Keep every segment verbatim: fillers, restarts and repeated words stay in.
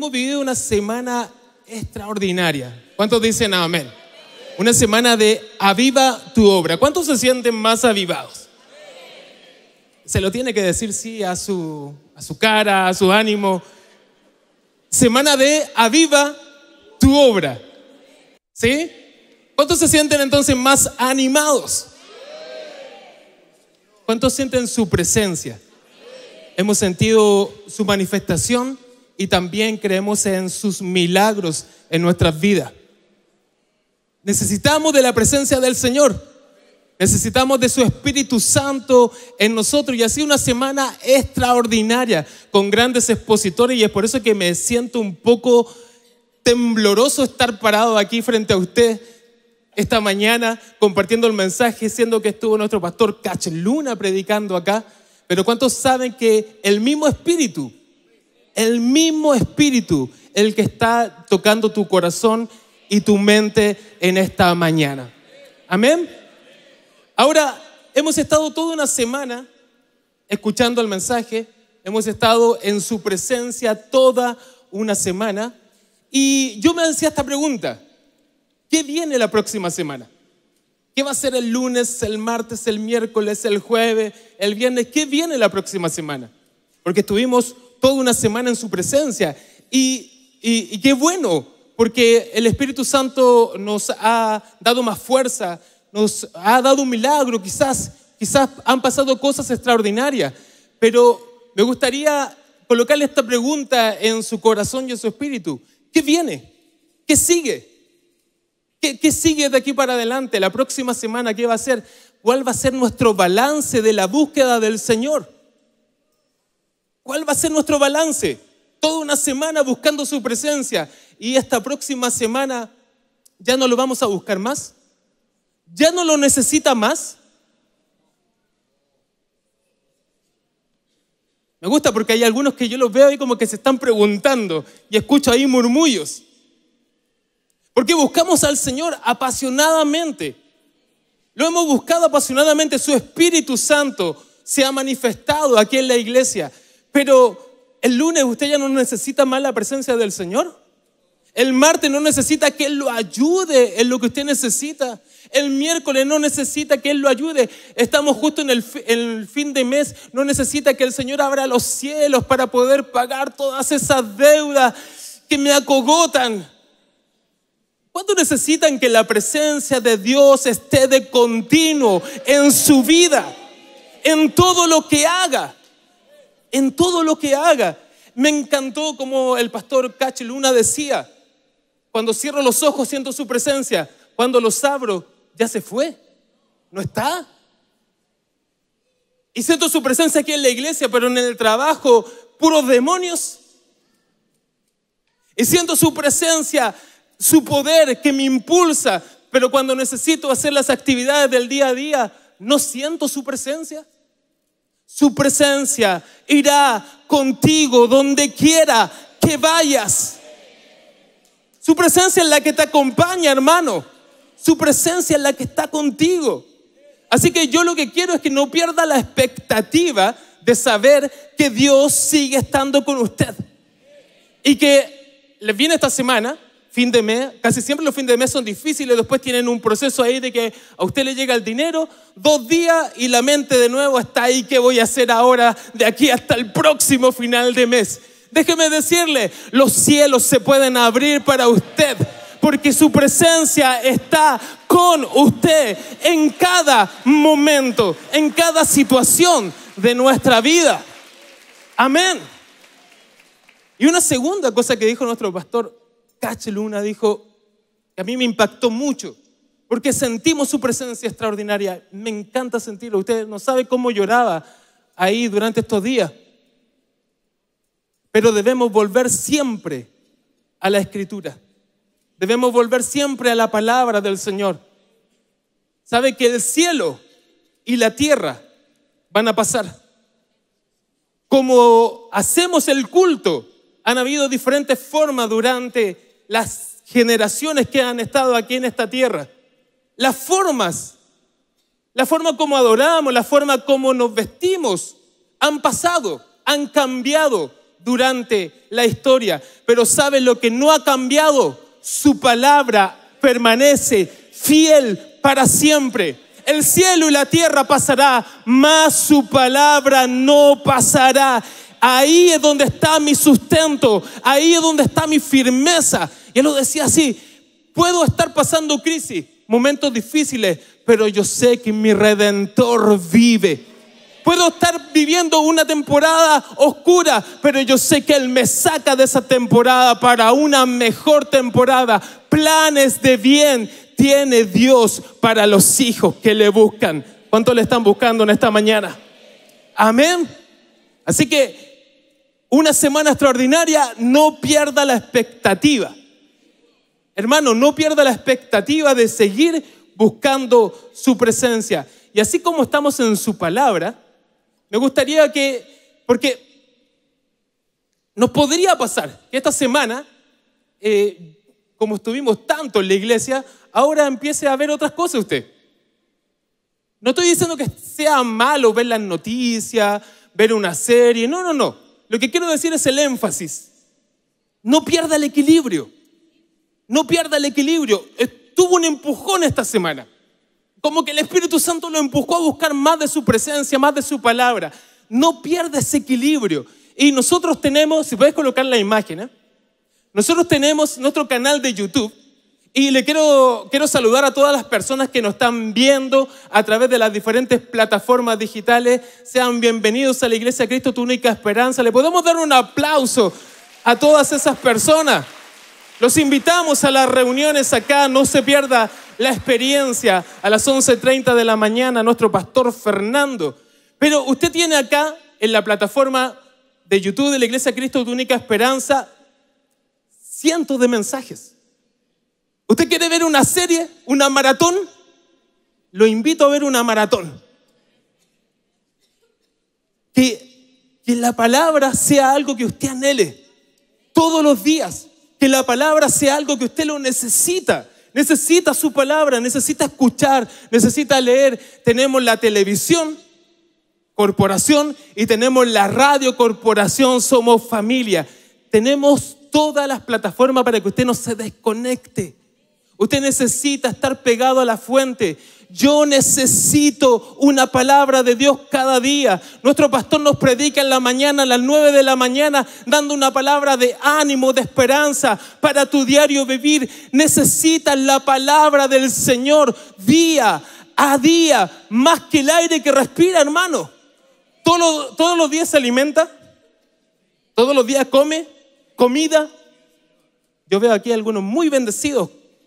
hemos vivido una semana extraordinaria. ¿Cuántos dicen amén? Una semana de aviva tu obra. ¿Cuántos se sienten más avivados? Se lo tiene que decir sí a su, a su cara, a su ánimo. Semana de aviva tu obra. ¿Sí? ¿Cuántos se sienten entonces más animados? ¿Cuántos sienten su presencia? Hemos sentido su manifestación y también creemos en sus milagros en nuestras vidas. Necesitamos de la presencia del Señor. Necesitamos de su Espíritu Santo en nosotros. Y así una semana extraordinaria con grandes expositores. Y es por eso que me siento un poco tembloroso estar parado aquí frente a usted esta mañana compartiendo el mensaje, siendo que estuvo nuestro pastor Cach Luna predicando acá. Pero ¿cuántos saben que el mismo Espíritu, el mismo Espíritu, el que está tocando tu corazón y tu mente en esta mañana? Amén. Ahora, hemos estado toda una semana escuchando el mensaje, hemos estado en su presencia toda una semana y yo me hacía esta pregunta: ¿qué viene la próxima semana? ¿Qué va a ser el lunes, el martes, el miércoles, el jueves, el viernes? ¿Qué viene la próxima semana? Porque estuvimos toda una semana en su presencia y, y, y qué bueno, porque el Espíritu Santo nos ha dado más fuerza, nos ha dado un milagro, quizás, quizás han pasado cosas extraordinarias, pero me gustaría colocarle esta pregunta en su corazón y en su espíritu: ¿qué viene? ¿Qué sigue? ¿Qué, qué sigue de aquí para adelante? La próxima semana, ¿qué va a ser? ¿Cuál va a ser nuestro balance de la búsqueda del Señor? ¿Cuál va a ser nuestro balance? Toda una semana buscando su presencia y esta próxima semana ya no lo vamos a buscar más. ¿Ya no lo necesita más? Me gusta porque hay algunos que yo los veo ahí como que se están preguntando y escucho ahí murmullos. Porque buscamos al Señor apasionadamente. Lo hemos buscado apasionadamente. Su Espíritu Santo se ha manifestado aquí en la iglesia. Pero el lunes usted ya no necesita más la presencia del Señor. El martes no necesita que Él lo ayude en lo que usted necesita. El miércoles no necesita que Él lo ayude. Estamos justo en el, en el fin de mes. No necesita que el Señor abra los cielos para poder pagar todas esas deudas que me acogotan. ¿Cuánto necesitan que la presencia de Dios esté de continuo en su vida? En todo lo que haga. En todo lo que haga. Me encantó como el pastor Cach Luna decía: cuando cierro los ojos siento su presencia, cuando los abro ya se fue, no está. Y siento su presencia aquí en la iglesia, pero en el trabajo puros demonios. Y siento su presencia, su poder que me impulsa, pero cuando necesito hacer las actividades del día a día no siento su presencia. Su presencia irá contigo donde quiera que vayas. Su presencia es la que te acompaña, hermano. Su presencia es la que está contigo. Así que yo lo que quiero es que no pierda la expectativa de saber que Dios sigue estando con usted. Y que les viene esta semana, fin de mes, casi siempre los fines de mes son difíciles, después tienen un proceso ahí de que a usted le llega el dinero, dos días y la mente de nuevo está ahí. ¿Qué voy a hacer ahora de aquí hasta el próximo final de mes? Déjeme decirle, los cielos se pueden abrir para usted, porque su presencia está con usted en cada momento, en cada situación de nuestra vida. Amén. Y una segunda cosa que dijo nuestro pastor Cach Luna, dijo, que a mí me impactó mucho, porque sentimos su presencia extraordinaria. Me encanta sentirlo. Usted no sabe cómo lloraba ahí durante estos días. Pero debemos volver siempre a la Escritura. Debemos volver siempre a la palabra del Señor. ¿Sabe que el cielo y la tierra van a pasar? Como hacemos el culto, han habido diferentes formas durante las generaciones que han estado aquí en esta tierra. Las formas, la forma como adoramos, la forma como nos vestimos, han pasado, han cambiado. durante la historia. Pero ¿sabe lo que no ha cambiado? Su palabra permanece fiel para siempre. El cielo y la tierra pasará, mas su palabra no pasará. Ahí es donde está mi sustento, ahí es donde está mi firmeza. Y él lo decía así: puedo estar pasando crisis, momentos difíciles, pero yo sé que mi Redentor vive. Puedo estar viviendo una temporada oscura, pero yo sé que Él me saca de esa temporada para una mejor temporada. Planes de bien tiene Dios para los hijos que le buscan. ¿Cuánto le están buscando en esta mañana? Amén. Así que una semana extraordinaria, no pierda la expectativa. Hermano, no pierda la expectativa de seguir buscando su presencia. Y así como estamos en su palabra, me gustaría que, porque nos podría pasar que esta semana, eh, como estuvimos tanto en la iglesia, ahora empiece a ver otras cosas usted. No estoy diciendo que sea malo ver las noticias, ver una serie, no, no, no. Lo que quiero decir es el énfasis. No pierda el equilibrio. No pierda el equilibrio. Tuvo un empujón esta semana. Como que el Espíritu Santo lo empujó a buscar más de su presencia, más de su palabra. No pierda ese equilibrio. Y nosotros tenemos, si puedes colocar la imagen, ¿eh? Nosotros tenemos nuestro canal de YouTube. Y le quiero, quiero saludar a todas las personas que nos están viendo a través de las diferentes plataformas digitales. Sean bienvenidos a la Iglesia Cristo, tu única esperanza. Le podemos dar un aplauso a todas esas personas. Los invitamos a las reuniones acá. No se pierda la experiencia a las once treinta de la mañana, nuestro pastor Fernando. Pero usted tiene acá en la plataforma de YouTube de la Iglesia Cristo, tu única esperanza, cientos de mensajes. ¿Usted quiere ver una serie, una maratón? Lo invito a ver una maratón. Que, que la palabra sea algo que usted anhele todos los días. Que la palabra sea algo que usted lo necesita. Necesita su palabra, necesita escuchar, necesita leer. Tenemos la televisión, corporación, y tenemos la radio, corporación, somos familia. Tenemos todas las plataformas para que usted no se desconecte. Usted necesita estar pegado a la fuente. Yo necesito una palabra de Dios cada día. Nuestro pastor nos predica en la mañana, a las nueve de la mañana, dando una palabra de ánimo, de esperanza para tu diario vivir. Necesitas la palabra del Señor día a día, más que el aire que respira, hermano. Todos, todos los días se alimenta, todos los días come comida. Yo veo aquí algunos muy bendecidos.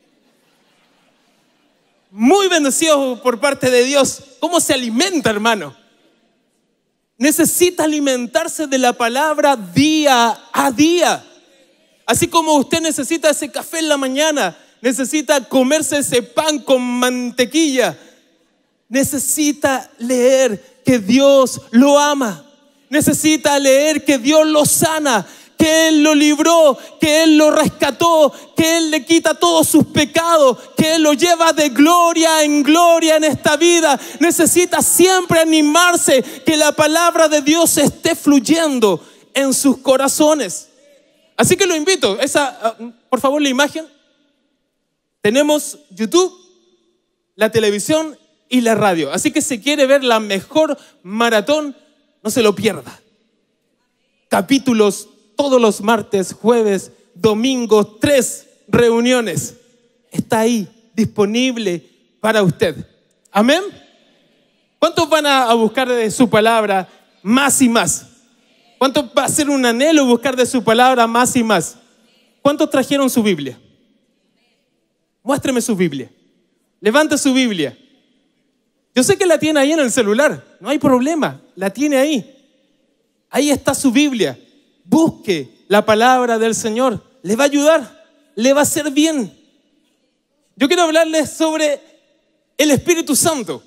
Muy bendecidos por parte de Dios. ¿Cómo se alimenta, hermano? Necesita alimentarse de la palabra día a día. Así como usted necesita ese café en la mañana, necesita comerse ese pan con mantequilla, necesita leer que Dios lo ama. Necesita leer que Dios lo sana, que Él lo libró, que Él lo rescató, que Él le quita todos sus pecados, que Él lo lleva de gloria en gloria en esta vida. Necesita siempre animarse, que la palabra de Dios esté fluyendo en sus corazones. Así que lo invito, esa, por favor, la imagen. Tenemos YouTube, la televisión y la radio. Así que si quiere ver la mejor maratón, no se lo pierda. Capítulos todos los martes, jueves, domingos, tres reuniones. Está ahí, disponible para usted. Amén. ¿Cuántos van a buscar de su palabra más y más? ¿Cuántos va a ser un anhelo buscar de su palabra más y más? ¿Cuántos trajeron su Biblia? Muéstreme su Biblia. Levante su Biblia. Yo sé que la tiene ahí en el celular. No hay problema. La tiene ahí. Ahí está su Biblia. Busque la palabra del Señor. Le va a ayudar. Le va a hacer bien. Yo quiero hablarles sobre el Espíritu Santo.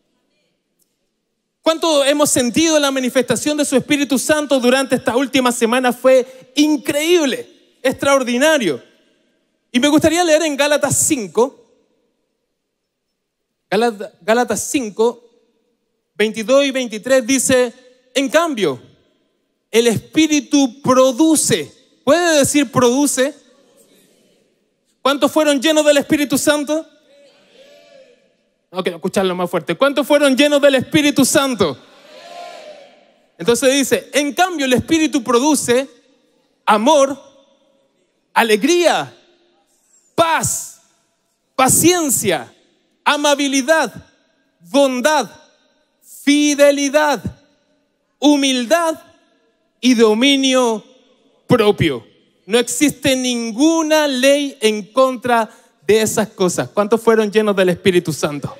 ¿Cuánto hemos sentido la manifestación de su Espíritu Santo durante esta última semana? Fue increíble, extraordinario. Y me gustaría leer en Gálatas cinco, Gálatas cinco, veintidós y veintitrés dice: en cambio, el Espíritu produce. ¿Puede decir produce? ¿Cuántos fueron llenos del Espíritu Santo? No quiero escucharlo más fuerte. ¿Cuántos fueron llenos del Espíritu Santo? Entonces dice, en cambio el Espíritu produce amor, alegría, paz, paciencia, amabilidad, bondad, fidelidad, humildad y dominio propio. No existe ninguna ley en contra de esas cosas. ¿Cuántos fueron llenos del Espíritu Santo?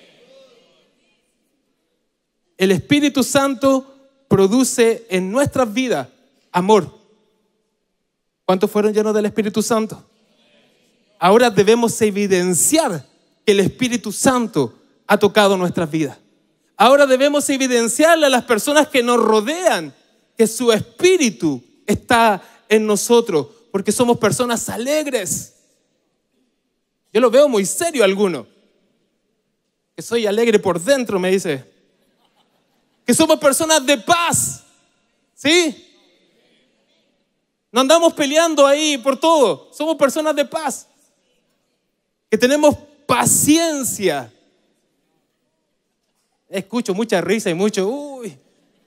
El Espíritu Santo produce en nuestras vidas amor. ¿Cuántos fueron llenos del Espíritu Santo? Ahora debemos evidenciar que el Espíritu Santo ha tocado nuestras vidas. Ahora debemos evidenciarle a las personas que nos rodean que su Espíritu está en nosotros, porque somos personas alegres. Yo lo veo muy serio a alguno. Que soy alegre por dentro, me dice. Que somos personas de paz. ¿Sí? No andamos peleando ahí por todo. Somos personas de paz. Que tenemos paciencia. Escucho mucha risa y mucho uy.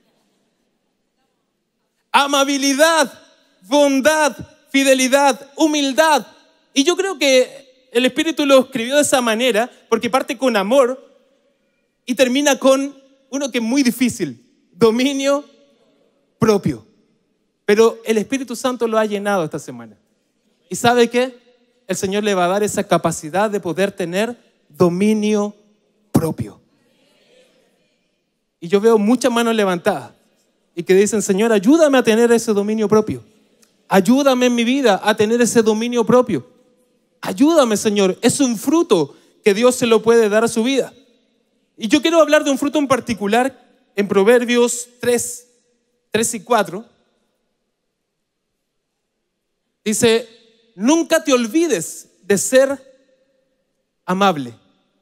Amabilidad, bondad, fidelidad, humildad. Y yo creo que el Espíritu lo escribió de esa manera porque parte con amor y termina con uno que es muy difícil, dominio propio. Pero el Espíritu Santo lo ha llenado esta semana. ¿Y sabe qué? El Señor le va a dar esa capacidad de poder tener dominio propio. Y yo veo muchas manos levantadas y que dicen, Señor, ayúdame a tener ese dominio propio. Ayúdame en mi vida a tener ese dominio propio. Ayúdame, Señor. Es un fruto que Dios se lo puede dar a su vida. Y yo quiero hablar de un fruto en particular en Proverbios tres, tres y cuatro. Dice, nunca te olvides de ser amable.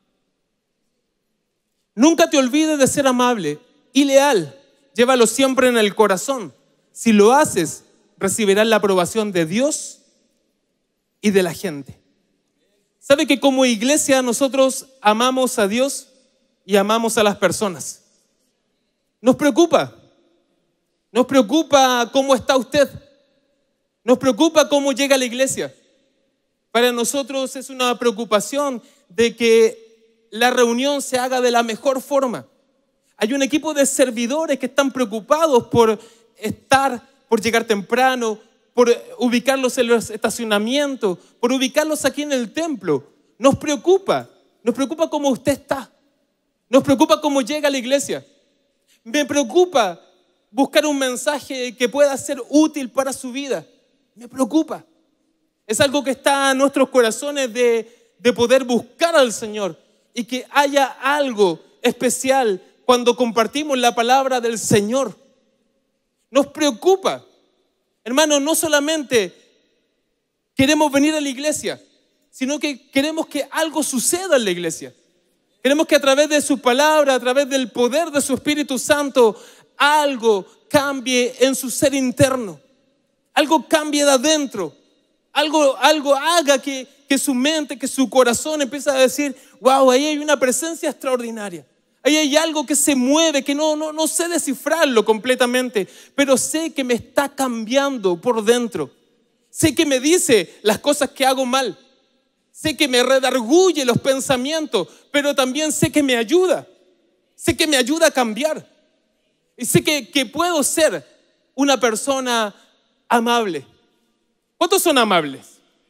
Nunca te olvides de ser amable y leal. Llévalo siempre en el corazón. Si lo haces, recibirás la aprobación de Dios y de la gente. ¿Sabe que como iglesia nosotros amamos a Dios y amamos a las personas? Nos preocupa. Nos preocupa cómo está usted. Nos preocupa cómo llega a la iglesia. Para nosotros es una preocupación de que la reunión se haga de la mejor forma. Hay un equipo de servidores que están preocupados por estar, por llegar temprano, por ubicarlos en los estacionamientos, por ubicarlos aquí en el templo. Nos preocupa, nos preocupa cómo usted está. Nos preocupa cómo llega a la iglesia. Me preocupa buscar un mensaje que pueda ser útil para su vida. Me preocupa. Es algo que está en nuestros corazones de, de poder buscar al Señor y que haya algo especial cuando compartimos la palabra del Señor. Nos preocupa. Hermano, no solamente queremos venir a la iglesia, sino que queremos que algo suceda en la iglesia. Queremos que a través de su palabra, a través del poder de su Espíritu Santo, algo cambie en su ser interno. Algo cambie de adentro. Algo, algo haga que, que su mente, que su corazón empiece a decir, wow, ahí hay una presencia extraordinaria. Ahí hay algo que se mueve, que no, no, no sé descifrarlo completamente, pero sé que me está cambiando por dentro. Sé que me dice las cosas que hago mal. Sé que me redarguye los pensamientos, pero también sé que me ayuda. Sé que me ayuda a cambiar. Y sé que, que puedo ser una persona amable. ¿Cuántos son amables?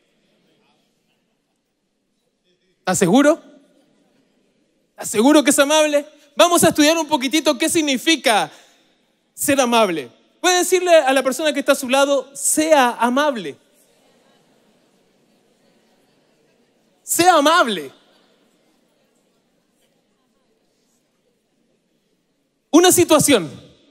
¿Estás seguro? ¿Estás seguro que es amable? Vamos a estudiar un poquitito qué significa ser amable. Puede decirle a la persona que está a su lado, sea amable. Sea amable. Una situación.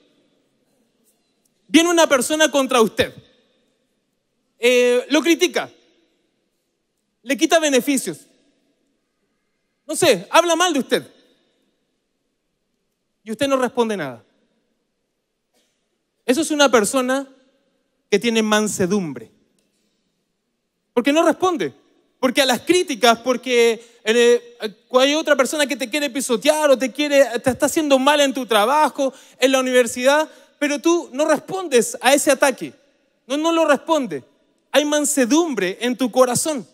Viene una persona contra usted. Eh, lo critica. Le quita beneficios. No sé, habla mal de usted. Y usted no responde nada. Eso es una persona que tiene mansedumbre. Porque no responde. Porque a las críticas, porque eh, hay otra persona que te quiere pisotear o te, quiere, te está haciendo mal en tu trabajo, en la universidad, pero tú no respondes a ese ataque. No, no lo responde. Hay mansedumbre en tu corazón.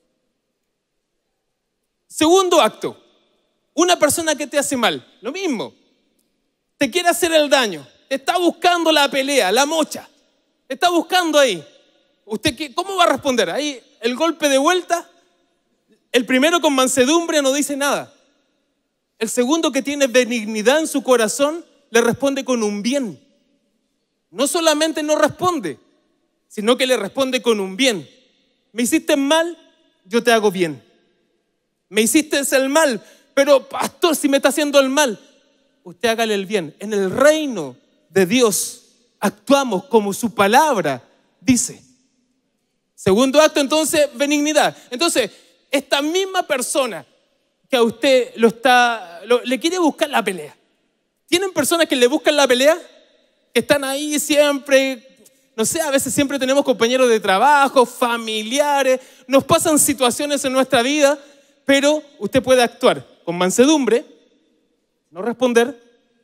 Segundo acto, una persona que te hace mal, lo mismo, te quiere hacer el daño, te está buscando la pelea, la mocha, te está buscando ahí. ¿Usted qué, cómo va a responder? Ahí el golpe de vuelta, el primero con mansedumbre no dice nada. El segundo que tiene benignidad en su corazón le responde con un bien. No solamente no responde, sino que le responde con un bien. Me hiciste mal, yo te hago bien. Me hiciste el mal, pero pastor, si me está haciendo el mal, usted hágale el bien. En el reino de Dios actuamos como su palabra dice. Segundo acto, entonces, benignidad. Entonces, esta misma persona que a usted lo está, lo, le quiere buscar la pelea. ¿Tienen personas que le buscan la pelea? Que están ahí siempre, no sé, a veces siempre tenemos compañeros de trabajo, familiares, nos pasan situaciones en nuestra vida, pero usted puede actuar con mansedumbre, no responder.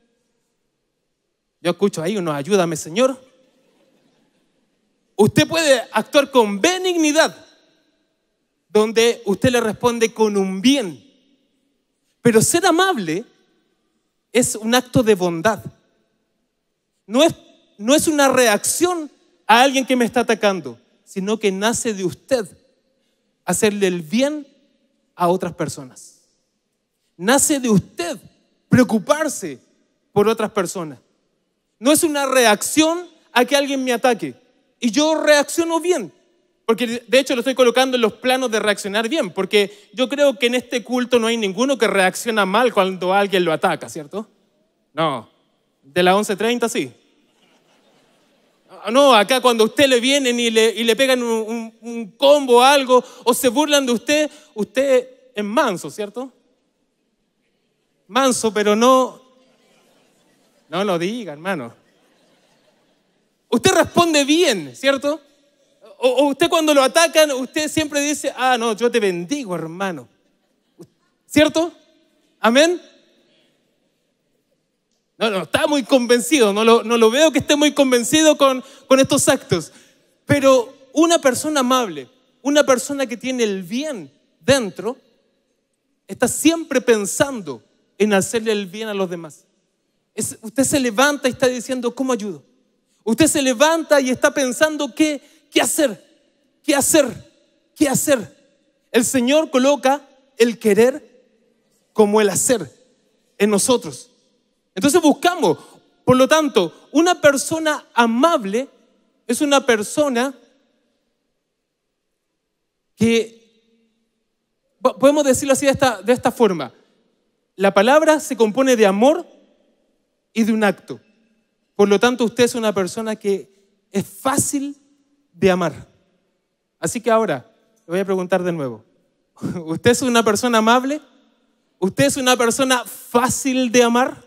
Yo escucho ahí uno, ayúdame, Señor. Usted puede actuar con benignidad, donde usted le responde con un bien. Pero ser amable es un acto de bondad. No es, no es una reacción a alguien que me está atacando, sino que nace de usted hacerle el bien a otras personas. Nace de usted preocuparse por otras personas. No es una reacción a que alguien me ataque y yo reacciono bien, porque de hecho lo estoy colocando en los planos de reaccionar bien, porque yo creo que en este culto no hay ninguno que reacciona mal cuando alguien lo ataca, ¿cierto? No, de las once treinta sí. No, acá cuando a usted le vienen y le, y le pegan un, un, un combo o algo, o se burlan de usted, usted es manso, ¿cierto? Manso, pero no, no lo diga, hermano. Usted responde bien, ¿cierto? O, o usted cuando lo atacan, usted siempre dice, ah, no, yo te bendigo, hermano. ¿Cierto? ¿Amén? No, no, está muy convencido, no lo, no lo veo que esté muy convencido con, con estos actos. Pero una persona amable, una persona que tiene el bien dentro, está siempre pensando en hacerle el bien a los demás. Es, usted se levanta y está diciendo, ¿cómo ayudo? Usted se levanta y está pensando qué, qué hacer, qué hacer, qué hacer. El Señor coloca el querer como el hacer en nosotros. Entonces buscamos, por lo tanto, una persona amable es una persona que, podemos decirlo así de esta, de esta forma, la palabra se compone de amor y de un acto. Por lo tanto, usted es una persona que es fácil de amar. Así que ahora, le voy a preguntar de nuevo, ¿usted es una persona amable? ¿Usted es una persona fácil de amar?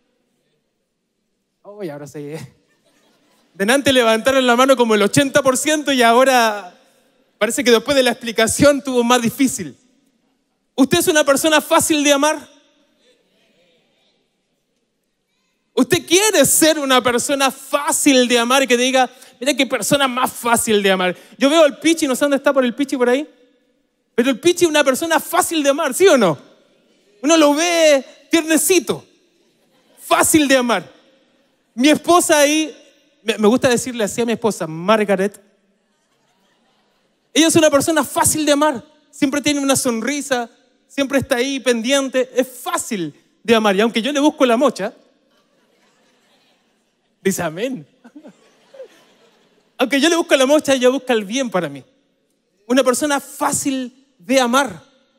Oh, y ahora sí. Delante levantaron la mano como el ochenta por ciento y ahora parece que después de la explicación tuvo más difícil. ¿Usted es una persona fácil de amar? ¿Usted quiere ser una persona fácil de amar y que diga, mira qué persona más fácil de amar? Yo veo al Pichi, no sé dónde está por el Pichi por ahí, pero el Pichi es una persona fácil de amar, ¿sí o no? Uno lo ve tiernecito, fácil de amar. Mi esposa ahí, me gusta decirle así a mi esposa, Margaret, ella es una persona fácil de amar, siempre tiene una sonrisa, siempre está ahí pendiente, es fácil de amar. Y aunque yo le busco la mocha, dice amén. Aunque yo le busco la mocha, ella busca el bien para mí. Una persona fácil de amar.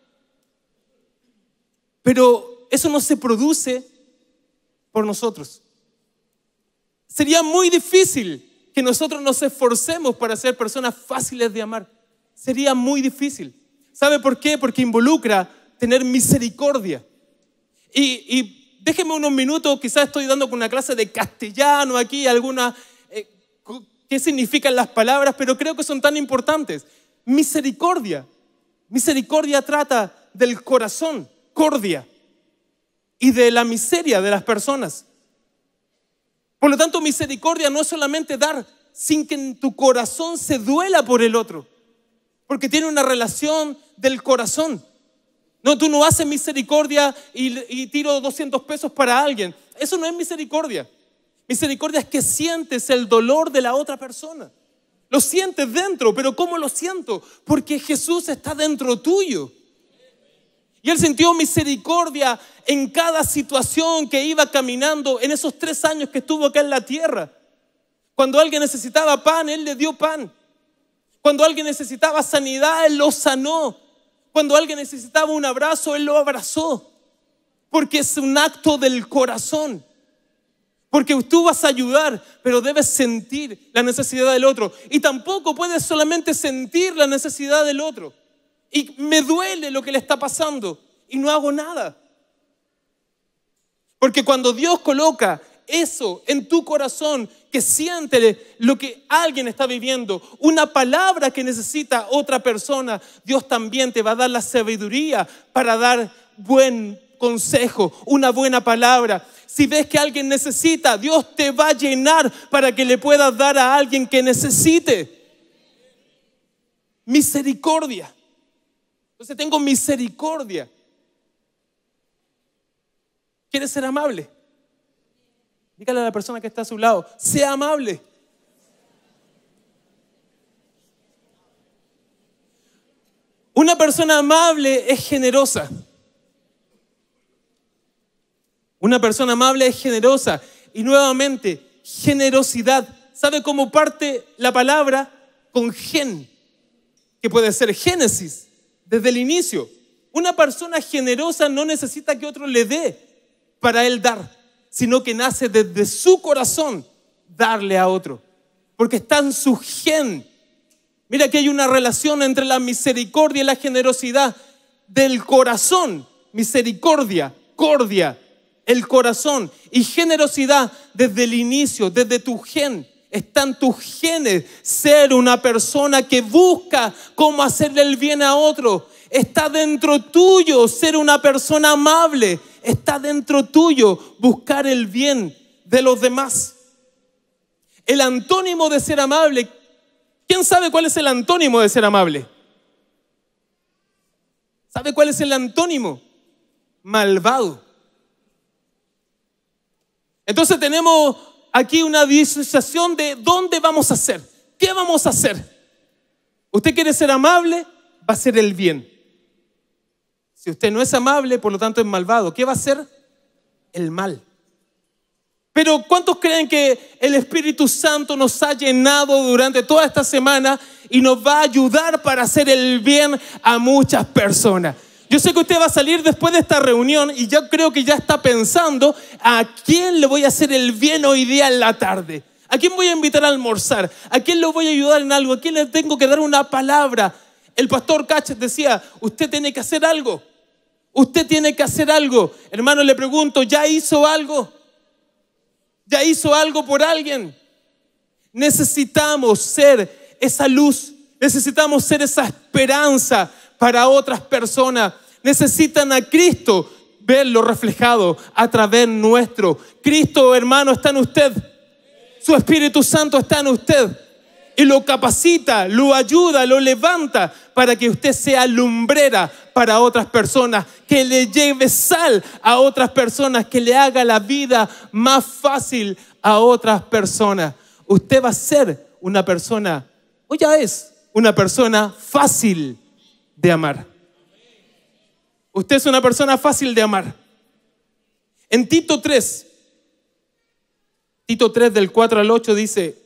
Pero eso no se produce por nosotros. Sería muy difícil que nosotros nos esforcemos para ser personas fáciles de amar. Sería muy difícil. ¿Sabe por qué? Porque involucra tener misericordia. Y, y déjenme unos minutos, quizás estoy dando una clase de castellano aquí, alguna, eh, qué significan las palabras, pero creo que son tan importantes. Misericordia. Misericordia trata del corazón, cordia, y de la miseria de las personas. Por lo tanto, misericordia no es solamente dar sin que en tu corazón se duela por el otro, porque tiene una relación del corazón. No, tú no haces misericordia y, y tiro doscientos pesos para alguien. Eso no es misericordia. Misericordia es que sientes el dolor de la otra persona. Lo sientes dentro, pero ¿cómo lo siento? Porque Jesús está dentro tuyo. Y Él sintió misericordia en cada situación que iba caminando en esos tres años que estuvo acá en la tierra. Cuando alguien necesitaba pan, Él le dio pan. Cuando alguien necesitaba sanidad, Él lo sanó. Cuando alguien necesitaba un abrazo, Él lo abrazó. Porque es un acto del corazón. Porque tú vas a ayudar, pero debes sentir la necesidad del otro. Y tampoco puedes solamente sentir la necesidad del otro. Y me duele lo que le está pasando y no hago nada. Porque cuando Dios coloca eso en tu corazón, que siente lo que alguien está viviendo, una palabra que necesita otra persona, Dios también te va a dar la sabiduría para dar buen consejo, una buena palabra. Si ves que alguien necesita, Dios te va a llenar para que le puedas dar a alguien que necesite. Misericordia. Entonces tengo misericordia. ¿Quieres ser amable? Dígale a la persona que está a su lado, sea amable. Una persona amable es generosa. Una persona amable es generosa. Y nuevamente, generosidad. ¿Sabe cómo parte la palabra? Con gen, que puede ser Génesis, desde el inicio. Una persona generosa no necesita que otro le dé para él dar, sino que nace desde su corazón darle a otro, porque está en su gen. Mira que hay una relación entre la misericordia y la generosidad del corazón. Misericordia, cordia, el corazón, y generosidad desde el inicio, desde tu gen. Están tus genes, ser una persona que busca cómo hacerle el bien a otro. Está dentro tuyo ser una persona amable. Está dentro tuyo buscar el bien de los demás. El antónimo de ser amable, ¿quién sabe cuál es el antónimo de ser amable? ¿Sabe cuál es el antónimo? Malvado. Entonces tenemos aquí una disociación de dónde vamos a hacer. ¿Qué vamos a hacer? Usted quiere ser amable, va a hacer el bien. Si usted no es amable, por lo tanto es malvado. ¿Qué va a hacer? El mal. Pero ¿cuántos creen que el Espíritu Santo nos ha llenado durante toda esta semana y nos va a ayudar para hacer el bien a muchas personas? Yo sé que usted va a salir después de esta reunión y yo creo que ya está pensando a quién le voy a hacer el bien hoy día en la tarde. ¿A quién voy a invitar a almorzar? ¿A quién le voy a ayudar en algo? ¿A quién le tengo que dar una palabra? El pastor Cach decía, usted tiene que hacer algo. Usted tiene que hacer algo. Hermano, le pregunto, ¿ya hizo algo? ¿Ya hizo algo por alguien? Necesitamos ser esa luz. Necesitamos ser esa esperanza para otras personas. Necesitan a Cristo verlo reflejado a través nuestro. Cristo, hermano, está en usted. Su Espíritu Santo está en usted. Y lo capacita, lo ayuda, lo levanta para que usted sea lumbrera para otras personas, que le lleve sal a otras personas, que le haga la vida más fácil a otras personas. Usted va a ser una persona, o ya es una persona fácil de amar. Usted es una persona fácil de amar. En Tito tres, Tito tres del cuatro al ocho dice: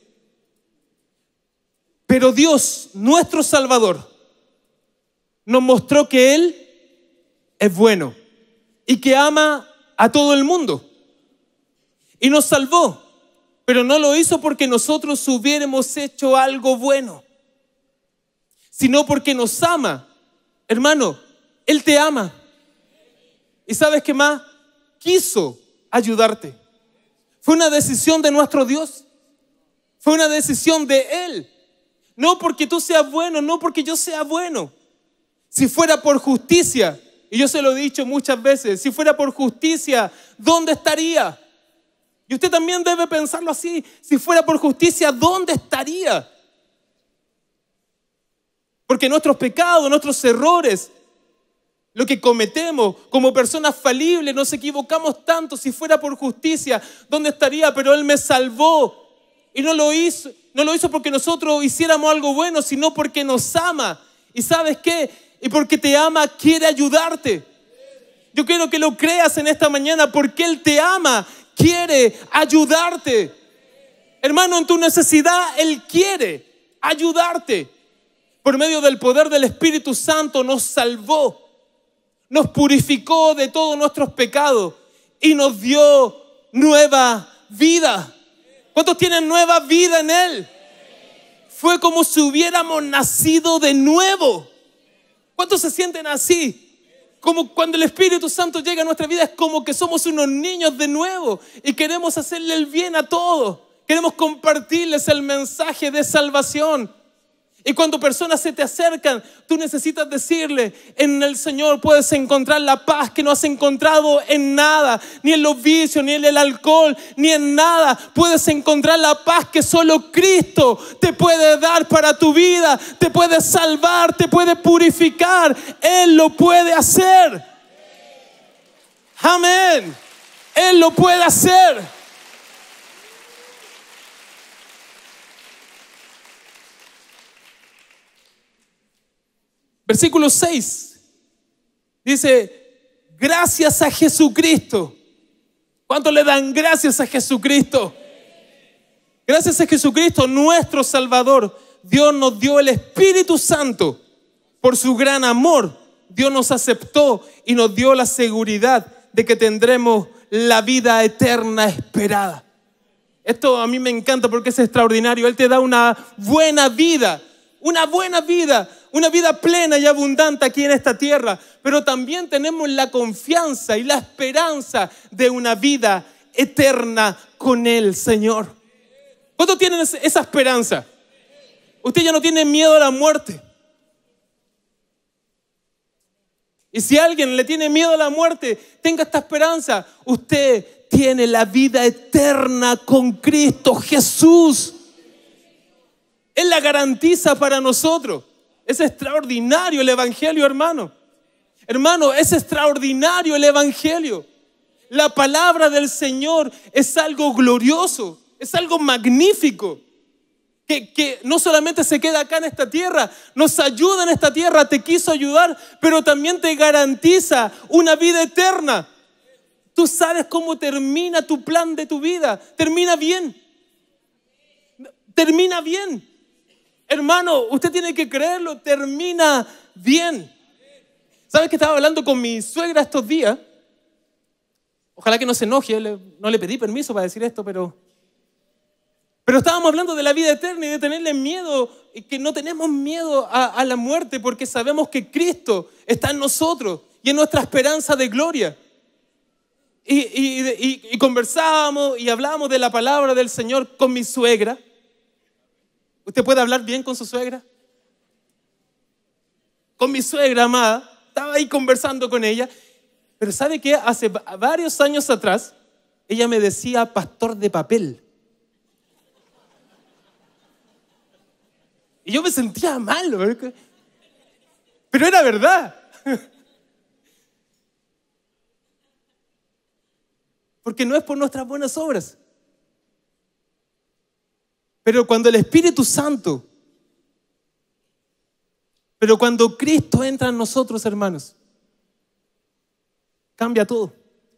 pero Dios, nuestro Salvador, nos mostró que Él es bueno y que ama a todo el mundo. Y nos salvó, pero no lo hizo porque nosotros hubiéramos hecho algo bueno, sino porque nos ama. Hermano, Él te ama. ¿Y sabes qué más? Quiso ayudarte. Fue una decisión de nuestro Dios. Fue una decisión de Él. No porque tú seas bueno, no porque yo sea bueno. Si fuera por justicia, y yo se lo he dicho muchas veces, si fuera por justicia, ¿dónde estaría? Y usted también debe pensarlo así. Si fuera por justicia, ¿dónde estaría? Porque nuestros pecados, nuestros errores, lo que cometemos como personas falibles, nos equivocamos tanto. Si fuera por justicia, ¿dónde estaría? Pero Él me salvó y no lo hizo, no lo hizo porque nosotros hiciéramos algo bueno, sino porque nos ama. ¿Y sabes qué? Y porque te ama, quiere ayudarte. Yo quiero que lo creas en esta mañana, porque Él te ama, quiere ayudarte. Hermano, en tu necesidad, Él quiere ayudarte. Por medio del poder del Espíritu Santo nos salvó, nos purificó de todos nuestros pecados y nos dio nueva vida. ¿Cuántos tienen nueva vida en Él? Fue como si hubiéramos nacido de nuevo. ¿Cuántos se sienten así? Como cuando el Espíritu Santo llega a nuestra vida, es como que somos unos niños de nuevo y queremos hacerle el bien a todos. Queremos compartirles el mensaje de salvación. Y cuando personas se te acercan, tú necesitas decirle: en el Señor puedes encontrar la paz que no has encontrado en nada, ni en los vicios, ni en el alcohol, ni en nada. Puedes encontrar la paz que solo Cristo te puede dar para tu vida, te puede salvar, te puede purificar. Él lo puede hacer. Amén. Él lo puede hacer. Versículo seis dice: gracias a Jesucristo. ¿Cuántos le dan gracias a Jesucristo? Gracias a Jesucristo, nuestro Salvador. Dios nos dio el Espíritu Santo. Por su gran amor, Dios nos aceptó y nos dio la seguridad de que tendremos la vida eterna esperada. Esto a mí me encanta porque es extraordinario. Él te da una buena vida, una buena vida, una vida plena y abundante aquí en esta tierra. Pero también tenemos la confianza y la esperanza de una vida eterna con el Señor. ¿Cuántos tienen esa esperanza? Usted ya no tiene miedo a la muerte. Y si alguien le tiene miedo a la muerte, tenga esta esperanza. Usted tiene la vida eterna con Cristo Jesús. Él la garantiza para nosotros. Es extraordinario el Evangelio, hermano. Hermano, es extraordinario el Evangelio. La palabra del Señor es algo glorioso, es algo magnífico. Que, que no solamente se queda acá en esta tierra, nos ayuda en esta tierra, te quiso ayudar, pero también te garantiza una vida eterna. Tú sabes cómo termina tu plan de tu vida. Termina bien. Termina bien. Hermano, usted tiene que creerlo, termina bien. ¿Sabes que estaba hablando con mi suegra estos días? Ojalá que no se enoje, no le pedí permiso para decir esto, pero... Pero estábamos hablando de la vida eterna y de tenerle miedo, y que no tenemos miedo a, a la muerte porque sabemos que Cristo está en nosotros y en nuestra esperanza de gloria. Y, y, y, y conversábamos y hablábamos de la palabra del Señor con mi suegra. ¿Usted puede hablar bien con su suegra? Con mi suegra amada, estaba ahí conversando con ella. Pero ¿sabe qué? Hace varios años atrás, ella me decía pastor de papel. Y yo me sentía mal, ¿verdad? Pero era verdad. Porque no es por nuestras buenas obras. Pero cuando el Espíritu Santo, pero cuando Cristo entra en nosotros, hermanos, cambia todo.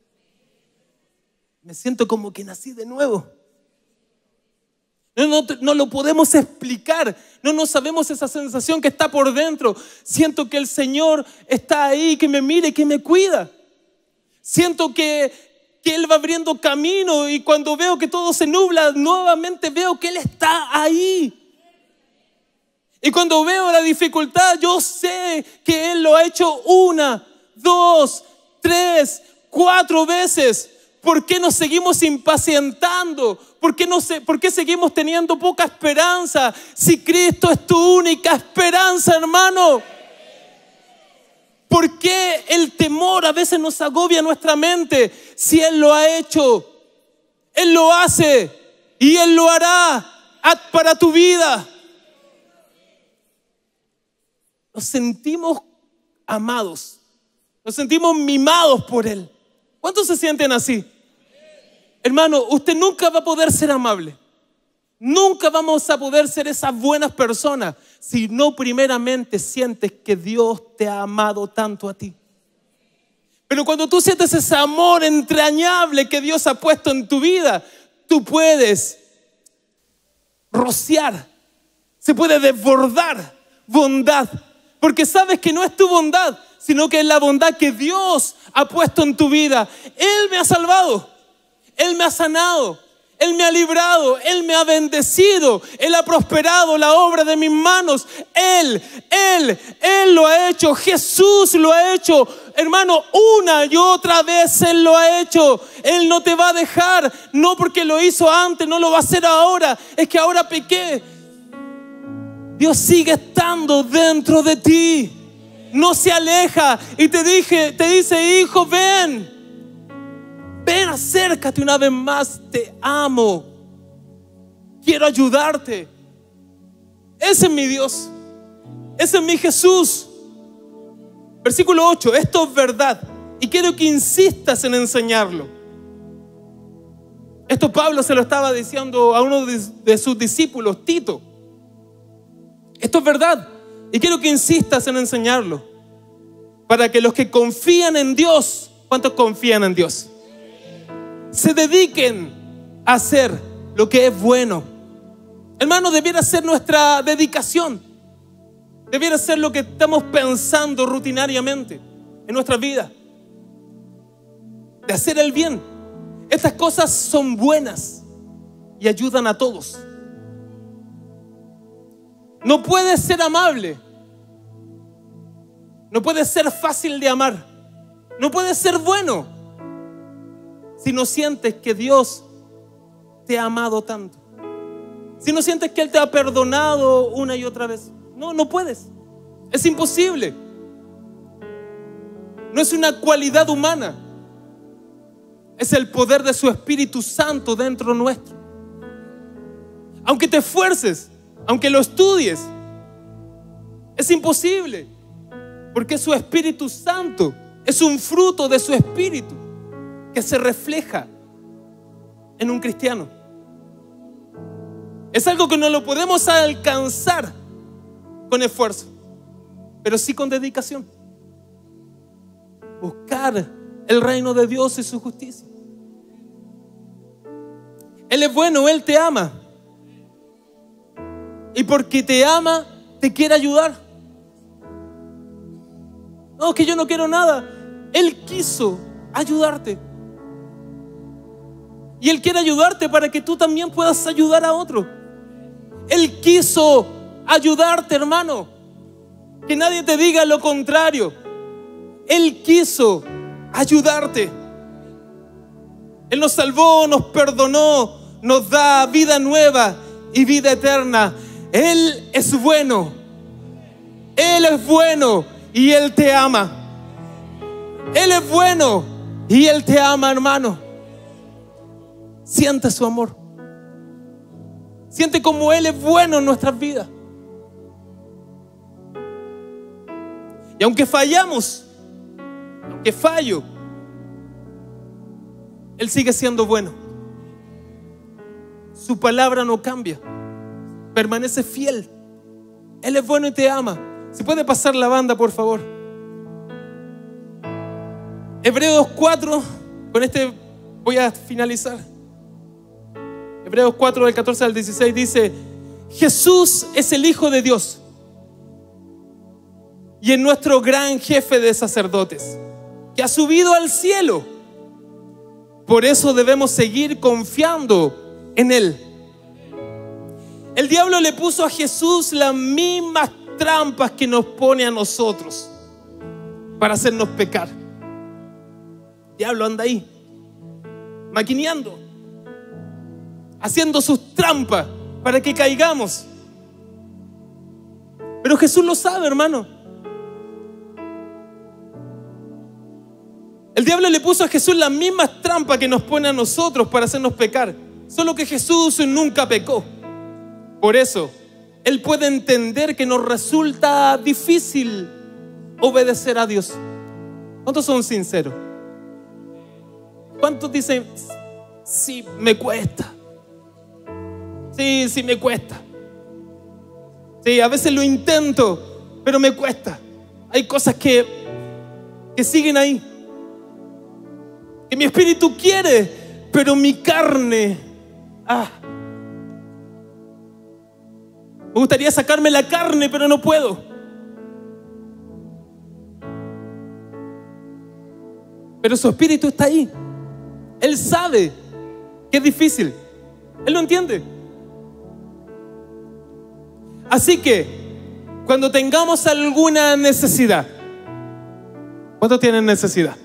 Me siento como que nací de nuevo. No, no, no lo podemos explicar. No, no sabemos esa sensación que está por dentro. Siento que el Señor está ahí, que me mira y que me cuida. Siento que, que Él va abriendo camino y cuando veo que todo se nubla, nuevamente veo que Él está ahí. Y cuando veo la dificultad, yo sé que Él lo ha hecho una, dos, tres, cuatro veces. ¿Por qué nos seguimos impacientando? ¿Por qué, no se, ¿Por qué seguimos teniendo poca esperanza? Si Cristo es tu única esperanza, hermano. ¿Por qué el temor a veces nos agobia nuestra mente? Si Él lo ha hecho, Él lo hace y Él lo hará para tu vida. Nos sentimos amados, nos sentimos mimados por Él. ¿Cuántos se sienten así? Hermano, usted nunca va a poder ser amable. Nunca vamos a poder ser esas buenas personas si no primeramente sientes que Dios te ha amado tanto a ti. Pero cuando tú sientes ese amor entrañable que Dios ha puesto en tu vida, tú puedes rociar, se puede desbordar bondad. Porque sabes que no es tu bondad, sino que es la bondad que Dios ha puesto en tu vida. Él me ha salvado, Él me ha sanado, Él me ha librado, Él me ha bendecido, Él ha prosperado la obra de mis manos. Él, Él, Él lo ha hecho, Jesús lo ha hecho. Hermano, una y otra vez Él lo ha hecho. Él no te va a dejar, no porque lo hizo antes, no lo va a hacer ahora. Es que ahora pequé. Dios sigue estando dentro de ti. No se aleja y te, dije, te dice, hijo, ven. Ven, acércate una vez más. Te amo. Quiero ayudarte. Ese es mi Dios. Ese es mi Jesús. Versículo ocho. Esto es verdad y quiero que insistas en enseñarlo. Esto Pablo se lo estaba diciendo a uno de, de sus discípulos, Tito. Esto es verdad y quiero que insistas en enseñarlo para que los que confían en Dios, ¿cuántos confían en Dios? Se dediquen a hacer lo que es bueno. Hermano, debiera ser nuestra dedicación. Debiera ser lo que estamos pensando rutinariamente en nuestra vida. De hacer el bien. Estas cosas son buenas y ayudan a todos. No puedes ser amable. No puedes ser fácil de amar. No puedes ser bueno si no sientes que Dios te ha amado tanto. Si no sientes que Él te ha perdonado una y otra vez. No, no puedes. Es imposible. No es una cualidad humana. Es el poder de su Espíritu Santo dentro nuestro. Aunque te esfuerces, aunque lo estudies, es imposible. Porque su Espíritu Santo es un fruto de su Espíritu que se refleja en un cristiano. Es algo que no lo podemos alcanzar con esfuerzo, pero sí con dedicación. Buscar el reino de Dios y su justicia. Él es bueno, Él te ama. Y porque te ama, te quiere ayudar. No, que yo no quiero nada. Él quiso ayudarte. Y Él quiere ayudarte para que tú también puedas ayudar a otro. Él quiso ayudarte, hermano. Que nadie te diga lo contrario. Él quiso ayudarte. Él nos salvó, nos perdonó, nos da vida nueva y vida eterna. Él es bueno. Él es bueno y Él te ama. Él es bueno y Él te ama, hermano. Siente su amor. Siente como Él es bueno en nuestras vidas. Y aunque fallamos, aunque fallo, Él sigue siendo bueno. Su palabra no cambia. Permanece fiel. Él es bueno y te ama. ¿Se puede pasar la banda, por favor? Hebreos cuatro. Con este voy a finalizar. Hebreos cuatro del catorce al dieciséis dice: Jesús es el Hijo de Dios y es nuestro gran jefe de sacerdotes, que ha subido al cielo. Por eso debemos seguir confiando en Él. El diablo le puso a Jesús las mismas trampas que nos pone a nosotros para hacernos pecar. El diablo anda ahí. maquineando, haciendo sus trampas para que caigamos. Pero Jesús lo sabe, hermano. El diablo le puso a Jesús las mismas trampas que nos pone a nosotros para hacernos pecar. Solo que Jesús nunca pecó. Por eso, Él puede entender que nos resulta difícil obedecer a Dios. ¿Cuántos son sinceros? ¿Cuántos dicen, sí, me cuesta? Sí, sí, me cuesta. Sí, a veces lo intento, pero me cuesta. Hay cosas que, que siguen ahí. Que mi espíritu quiere, pero mi carne, ah, me gustaría sacarme la carne, pero no puedo. Pero su espíritu está ahí. Él sabe que es difícil. Él lo entiende. Así que, cuando tengamos alguna necesidad, ¿cuántos tienen necesidad?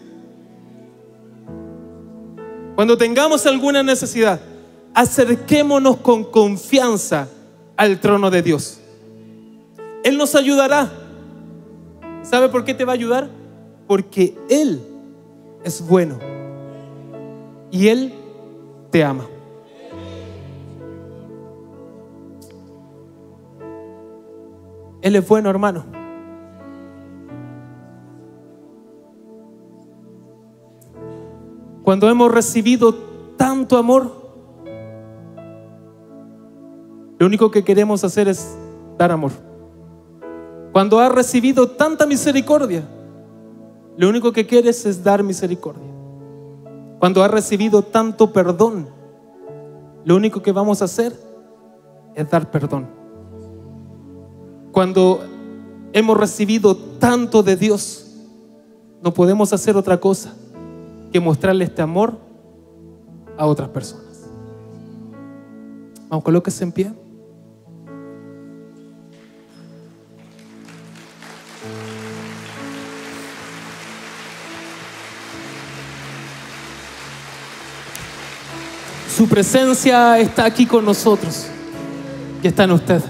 Cuando tengamos alguna necesidad, acerquémonos con confianza al trono de Dios. Él nos ayudará. ¿Sabe por qué te va a ayudar? Porque Él es bueno y Él te ama. Él es bueno, hermano. Cuando hemos recibido tanto amor, lo único que queremos hacer es dar amor. Cuando has recibido tanta misericordia, lo único que quieres es dar misericordia. Cuando has recibido tanto perdón, lo único que vamos a hacer es dar perdón. Cuando hemos recibido tanto de Dios, no podemos hacer otra cosa que mostrarle este amor a otras personas. Vamos, colóquese en pie. Su presencia está aquí con nosotros y está en usted.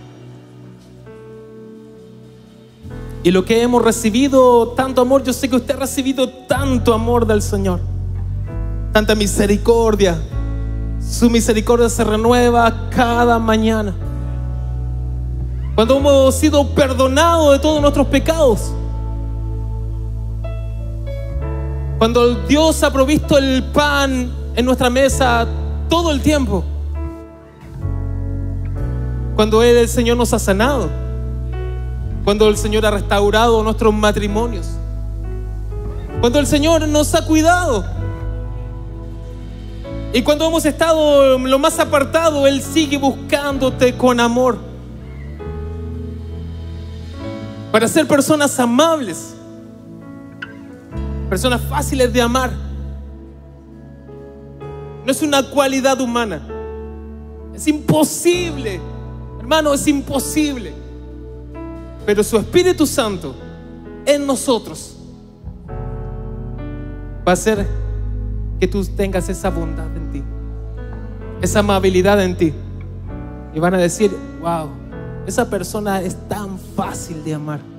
Y lo que hemos recibido, tanto amor, yo sé que usted ha recibido tanto amor del Señor, tanta misericordia. Su misericordia se renueva cada mañana. Cuando hemos sido perdonados de todos nuestros pecados, cuando Dios ha provisto el pan en nuestra mesa todo el tiempo, cuando Él, el Señor, nos ha sanado, cuando el Señor ha restaurado nuestros matrimonios, cuando el Señor nos ha cuidado, y cuando hemos estado lo más apartado, Él sigue buscándote con amor para ser personas amables, personas fáciles de amar. No es una cualidad humana. Es imposible, hermano, es imposible. Pero su Espíritu Santo en nosotros va a hacer que tú tengas esa bondad en ti, esa amabilidad en ti. Y van a decir, wow, esa persona es tan fácil de amar.